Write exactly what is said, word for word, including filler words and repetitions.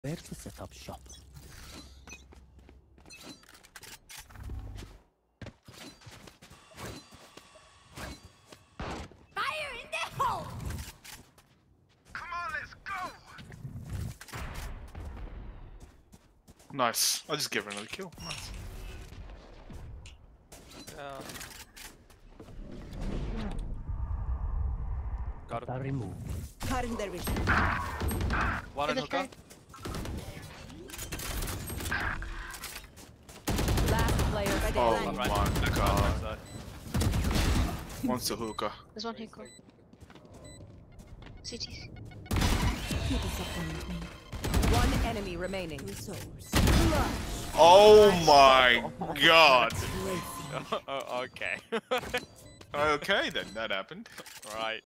Where to set up shop? Fire in the hole! Come on, let's go! Nice. I'll just give her another kill. Nice. Yeah. Got it. Remove. Cutting their vision. One in hookah. Last player by Oh design. my Right. god. Wants a hookah. There's one hookah. Cities. One enemy remaining. Oh my god. Oh, okay. Okay then, that happened. Right.